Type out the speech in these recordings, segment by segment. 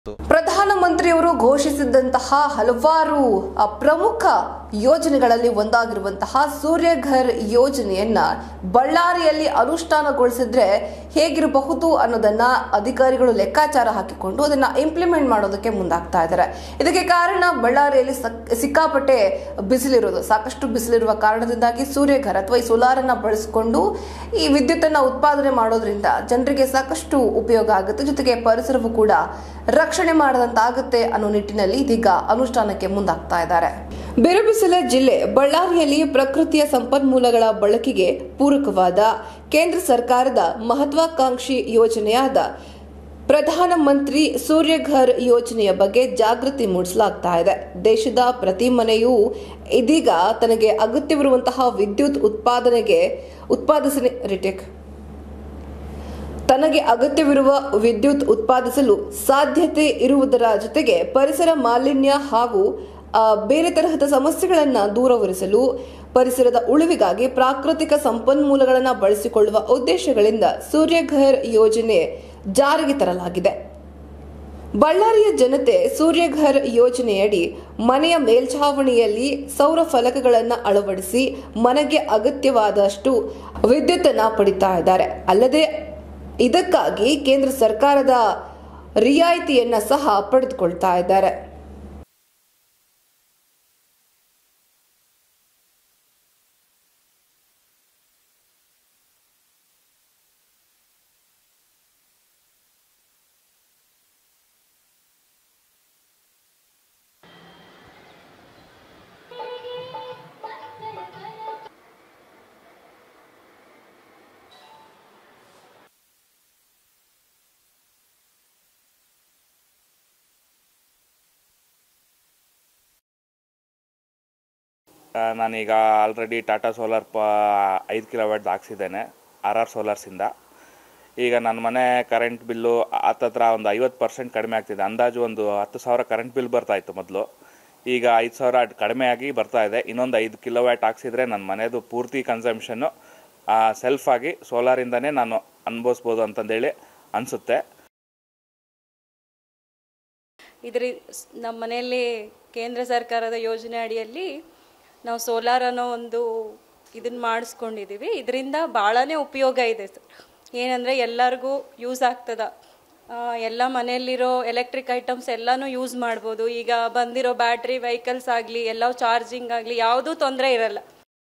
ಪ್ರಧಾನಮಂತ್ರಿಯವರು ಘೋಷಿಸಿದಂತಹ ಹಲವಾರು ಪ್ರಮುಖ ಯೋಜನೆಗಳಲ್ಲಿ ಒಂದಾಗಿರುವಂತಹ ಸೂರ್ಯಘರ್ ಯೋಜನೆಯನ್ನ ಬಳ್ಳಾರಿಯಲ್ಲಿ ಅನುಷ್ಠಾನಗೊಳಿಸಿದ್ರೆ ಹೇಗಿರಬಹುದು ಅನ್ನೋದನ್ನ ಅಧಿಕಾರಿಗಳು ಲೆಕ್ಕಾಚಾರ ಹಾಕಿಕೊಂಡು ಅದನ್ನ ಇಂಪ್ಲಿಮೆಂಟ್ ಮಾಡೋದಕ್ಕೆ ಮುಂದಾಗ್ತಾ ಇದ್ದಾರೆ. ಇದಕ್ಕೆ ಕಾರಣ ಬಳ್ಳಾರಿಯಲ್ಲಿ ಸಿಕ್ಕಾಪಟ್ಟೆ ಬಿಸಿಲಿರೋದು. ಸಾಕಷ್ಟು ಬಿಸಿಲಿರುವ ಕಾರಣದಿಂದಾಗಿ ಸೂರ್ಯಘರ್ ಅಥವಾ ಈ ಸೋಲಾರ್ ಅನ್ನ ಬಳಸಿಕೊಂಡು ಈ ವಿದ್ಯುತ್ತನ್ನ ಉತ್ಪಾದನೆ ಮಾಡೋದ್ರಿಂದ ಜನರಿಗೆ ಸಾಕಷ್ಟು ಉಪಯೋಗ ಆಗುತ್ತೆ, ಜೊತೆಗೆ ಪರಿಸರವೂ ಕೂಡ ರಕ್ಷಣೆ ಮಾಡದಂತಾಗುತ್ತೆ ಅನ್ನೋ ನಿಟ್ಟಿನಲ್ಲಿ ಇದೀಗ ಅನುಷ್ಠಾನಕ್ಕೆ ಮುಂದಾಗ್ತಾ ಇದ್ದಾರೆ. ಬೇರುಬಿಸಿಲ ಜಿಲ್ಲೆ ಬಳ್ಳಾರಿಯಲ್ಲಿ ಪ್ರಕೃತಿಯ ಸಂಪನ್ಮೂಲಗಳ ಬಳಕೆಗೆ ಪೂರಕವಾದ ಕೇಂದ್ರ ಸರ್ಕಾರದ ಮಹತ್ವಾಕಾಂಕ್ಷಿ ಯೋಜನೆಯಾದ ಪ್ರಧಾನಮಂತ್ರಿ ಸೂರ್ಯಘರ್ ಯೋಜನೆಯ ಬಗ್ಗೆ ಜಾಗೃತಿ ಮೂಡಿಸಲಾಗ್ತಾ ಇದೆ. ದೇಶದ ಪ್ರತಿ ಮನೆಯೂ ಇದೀಗ ತನಗೆ ಅಗತ್ಯವಿರುವಂತಹ ವಿದ್ಯುತ್ ಉತ್ಪಾದಿಸಲು ಸಾಧ್ಯತೆ ಇರುವುದರ ಜೊತೆಗೆ ಪರಿಸರ ಮಾಲಿನ್ಯ ಹಾಗೂ ಬೇರೆ ತರಹದ ಸಮಸ್ಯೆಗಳನ್ನು ದೂರವಿರಿಸಲು ಪರಿಸರದ ಉಳಿವಿಗಾಗಿ ಪ್ರಾಕೃತಿಕ ಸಂಪನ್ಮೂಲಗಳನ್ನು ಬಳಸಿಕೊಳ್ಳುವ ಉದ್ದೇಶಗಳಿಂದ ಸೂರ್ಯಘರ್ ಯೋಜನೆ ಜಾರಿಗೆ ತರಲಾಗಿದೆ. ಬಳ್ಳಾರಿಯ ಜನತೆ ಸೂರ್ಯಘರ್ ಯೋಜನೆಯಡಿ ಮನೆಯ ಮೇಲ್ಛಾವಣಿಯಲ್ಲಿ ಸೌರ ಫಲಕಗಳನ್ನು ಅಳವಡಿಸಿ ಮನೆಗೆ ಅಗತ್ಯವಾದಷ್ಟು ವಿದ್ಯುತ್ತನ್ನು ಪಡಿತಾ ಇದ್ದಾರೆ. ಅಲ್ಲದೆ ಇದಕ್ಕಾಗಿ ಕೇಂದ್ರ ಸರ್ಕಾರದ ರಿಯಾಯಿತಿಯನ್ನ ಸಹ ಪಡೆದುಕೊಳ್ತಾ ಇದ್ದಾರೆ. ನಾನೀಗ ಆಲ್ರೆಡಿ ಟಾಟಾ ಸೋಲಾರ್ 5 ಕಿಲೋವ್ಯಾಟ್ ಹಾಕ್ಸಿದ್ದೇನೆ RR ಸೋಲಾರ್ಸಿಂದ. ಈಗ ನನ್ನ ಮನೆ ಕರೆಂಟ್ ಬಿಲ್ಲು ಹತ್ತತ್ರ ಒಂದು 50% ಕಡಿಮೆ ಆಗ್ತಿದೆ. ಅಂದಾಜು ಒಂದು 10,000 ಕರೆಂಟ್ ಬಿಲ್ ಬರ್ತಾಯಿತ್ತು ಮೊದಲು, ಈಗ 5,000 ಕಡಿಮೆ ಆಗಿ ಬರ್ತಾ ಇದೆ. ಇನ್ನೊಂದು 5 ಕಿಲೋವ್ಯಾಟ್ ಹಾಕ್ಸಿದ್ರೆ ನನ್ನ ಮನೆಯದು ಪೂರ್ತಿ ಕನ್ಸಂಪ್ಷನ್ನು ಸೆಲ್ಫಾಗಿ ಸೋಲಾರಿಂದನೇ ನಾನು ಅನುಭವಿಸ್ಬೋದು ಅಂತಂದೇಳಿ ಅನಿಸುತ್ತೆ. ನಮ್ಮ ಮನೆಯಲ್ಲಿ ಕೇಂದ್ರ ಸರ್ಕಾರದ ಯೋಜನೆ ಅಡಿಯಲ್ಲಿ ನಾವು ಸೋಲಾರ್ ಅನ್ನೋ ಒಂದು ಇದನ್ನ ಮಾಡಿಸ್ಕೊಂಡಿದ್ದೀವಿ. ಇದರಿಂದ ಭಾಳನೇ ಉಪಯೋಗ ಇದೆ ಸರ್. ಏನಂದರೆ ಎಲ್ಲರಿಗೂ ಯೂಸ್ ಆಗ್ತದ. ಎಲ್ಲ ಮನೆಯಲ್ಲಿರೋ ಎಲೆಕ್ಟ್ರಿಕ್ ಐಟಮ್ಸ್ ಎಲ್ಲನೂ ಯೂಸ್ ಮಾಡ್ಬೋದು. ಈಗ ಬಂದಿರೋ ಬ್ಯಾಟ್ರಿ ವೆಹಿಕಲ್ಸ್ ಆಗಲಿ, ಎಲ್ಲ ಚಾರ್ಜಿಂಗ್ ಆಗಲಿ, ಯಾವುದೂ ತೊಂದರೆ ಇರಲ್ಲ.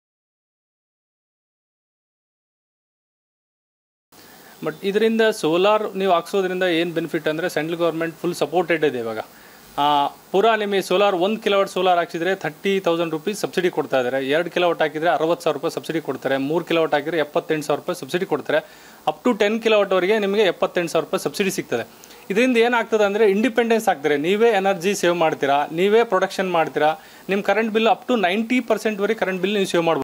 ಬಟ್ ಇದರಿಂದ ಸೋಲಾರ್ ನೀವು ಹಾಕ್ಸೋದ್ರಿಂದ ಏನು ಬೆನಿಫಿಟ್ ಅಂದರೆ ಸೆಂಟ್ರಲ್ ಗೌರ್ಮೆಂಟ್ ಫುಲ್ ಸಪೋರ್ಟೆಡ್ ಇದೆ. ಇವಾಗ ಪೂರಾ ನಿಮಗೆ ಸೋಲಾರ್ 1 ಕಿಲೋವಾಟ್ ಸೋಲಾರ್ ಹಾಕಿದರೆ 30,000 ರೂಪೀಸ್ ಸಬ್ಸಿಡಿ ಕೊಡ್ತಾ ಇದ್ದಾರೆ. 2 ಕಿಲೋವಾಟ್ ಹಾಕಿದರೆ 60,000 ರೂಪಾಯಿ ಸಬ್ಸಿಡಿ ಕೊಡ್ತಾರೆ. 3 ಕಿಲೋವಾಟ್ ಹಾಕಿದರೆ 78,000 ರೂಪಾಯಿ ಸಬ್ಸಿಡಿ ಕೊಡ್ತಾರೆ. ಅಪ್ ಟು 10 ಕಿಲೋವಾಟ್ವರೆಗೆ ನಿಮಗೆ 78,000 ರೂಪಾಯಿ ಸಬ್ಸಿಡಿ ಸಿಗ್ತದೆ. ಇದರಿಂದ ಏನಾಗ್ತದೆ ಅಂದರೆ ಇಂಡಿಪೆಂಡೆನ್ಸ್ ಆಗ್ತಾರೆ. ನೀವೇ ಎನರ್ಜಿ ಸೇವ್ ಮಾಡ್ತೀರಾ, ನೀವೇ ಪ್ರೊಡಕ್ಷನ್ ಮಾಡ್ತೀರಾ. ನಿಮ್ಮ ಕರೆಂಟ್ ಬಿಲ್ ಅಪ್ ಟು 90% ವರೆಗೆ ಕರೆಂಟ್ ಬಿಲ್ ನೀವು ಸೇವ್ ಮಾಡ್ಬೋದು.